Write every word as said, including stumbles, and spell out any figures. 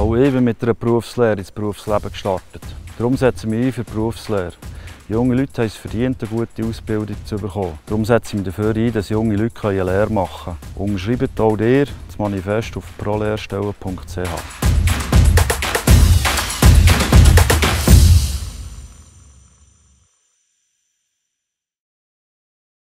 Auch ich bin mit einer Berufslehre ins Berufsleben gestartet. Darum setzen wir ein für die Berufslehre. Junge Leute haben es verdient, eine gute Ausbildung zu bekommen. Darum setzen wir dafür ein, dass junge Leute eine Lehre machen können. Unterschreibt auch ihr das Manifest auf prolehrstellen punkt c h.